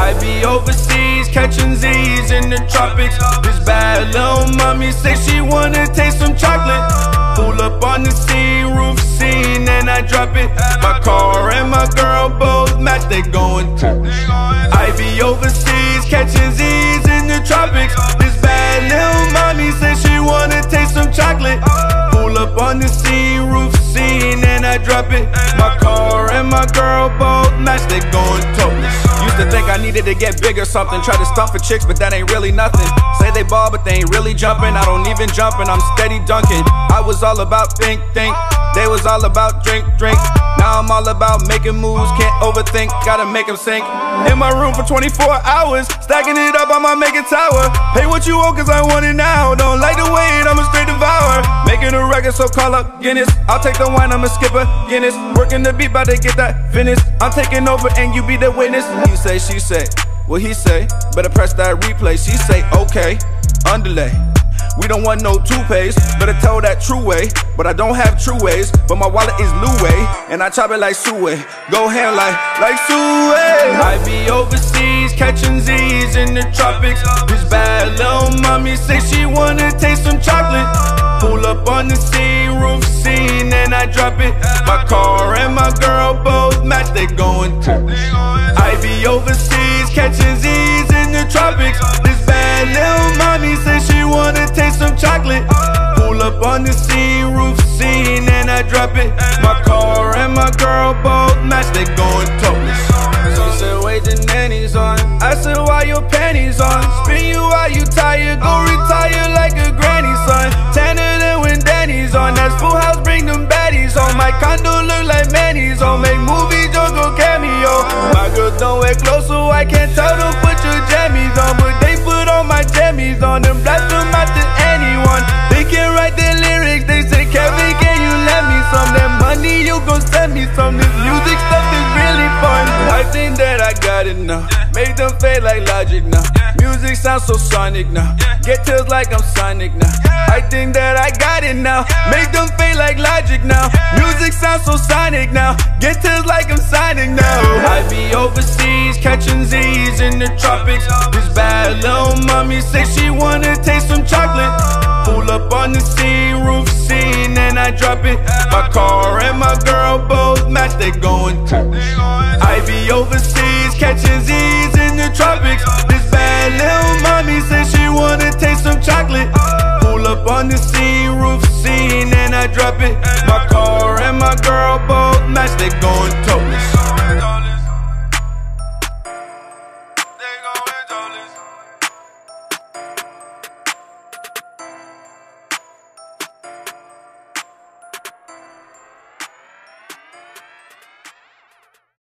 I be overseas catching Z's in the tropics. This bad little mommy say she wanna taste some chocolate. Pull up on the scene, roof scene, and I drop it. My car and my girl both match, they going topless. I be overseas catching Z's in the tropics. This bad little mommy say she wanna taste some chocolate. Pull up on the scene, roof scene, and I drop it. My car and my girl both match, they going topless. Used to think I needed to get big or something. Try to stump for chicks, but that ain't really nothing. Say they ball, but they ain't really jumping. I don't even jump and I'm steady dunking. I was all about think. They was all about drink. Now I'm all about making moves, can't overthink, gotta make them sink. In my room for 24 hours, stacking it up, I'ma make a tower. Pay what you owe cause I want it now. Don't like the wait, I'm a straight devourer. Making a record, so call up Guinness. I'll take the wine, I'm a skipper, Guinness. Working the beat, bout to get that finished. I'm taking over and you be the witness. You say, she say, what he say? Better press that replay. She say, okay, underlay. We don't want no toupees, better tell that true way. But I don't have true ways, but my wallet is Louis, and I chop it like Suey. Go hand like Suey. I be overseas catching Z's in the tropics. This bad little mommy say she wanna taste some chocolate. Pull up on the scene, roof scene, and I drop it. My car and my girl both match, they going topless. I be overseas catching Z's in the tropics. This bad little mommy say she wanna taste some chocolate. Pull up on the scene, roof scene, and I drop it. My car and my girl both match, they going topless. She said, wait, the nanny's on. I said, why your panties on? Spin you while you tired, go retire like a granny, son. Tanner than when Danny's on. That's Full House, bring them baddies on. My condo look like Manny's on. Make movie jokes, go cameo. My girls don't wear clothes, so I can't tell them put your jammies on. But they put all my jammies on. Them blast them out to anyone. They can write their lyrics, they say, Kevin, can you lend me some? That money, you gon' send me some. This music stuff is really fun. I think that I got it now. Make them fade like Logic now. Music sounds so sonic now. Get chills like I'm Sonic now. I think that I got it now. Make them fade like Logic now. Music sounds so sonic now. Get chills like I'm Sonic now. I be overseas catching Z's in the tropics. This bad little mommy say she wanna taste some chocolate. Pull up on the scene, roof scene, and I drop it. My car and my girl both match, they going topless. I be overseas catching Z's in the tropics. This bad little mommy say she wanna taste some chocolate. Pull up on the scene, roof scene, and I drop it. My car and my girl both match, they going topless.